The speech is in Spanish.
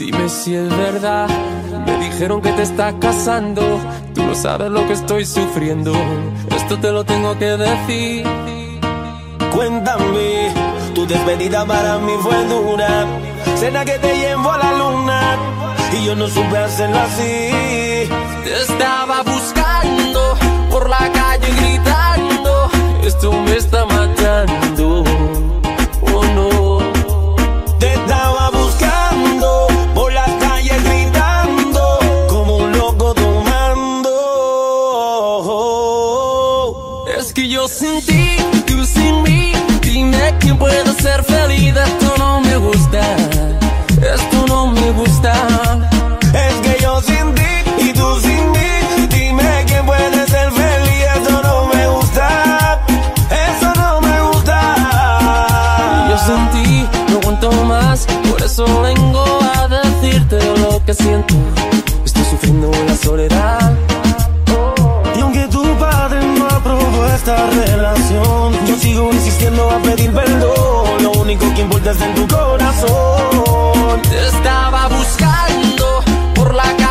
Dime si es verdad, me dijeron que te estás casando. Tú no sabes lo que estoy sufriendo, esto te lo tengo que decir. Cuéntame, tu despedida para mí fue dura. Cena que te llevo a la luna y yo no supe hacerlo así. Te estaba buscando por la calle gritando, esto me está matando, oh no. Te estaba buscando por las calles gritando, como un loco tomando. Es que yo sin ti, tú sin mí, dime quién puede ser feliz. Esto no me gusta, esto no me gusta. Es que yo sin ti y tú sin mí, dime quién puede ser feliz. Eso no me gusta, eso no me gusta. Yo sin ti no aguanto más, por eso vengo a decirte lo que siento. Estoy sufriendo en la soledad. Y aunque tu padre no aprobó esta relación, yo sigo insistiendo a pedir perdón. Lo único que importa es en tu corazón. Te estaba buscando por la calle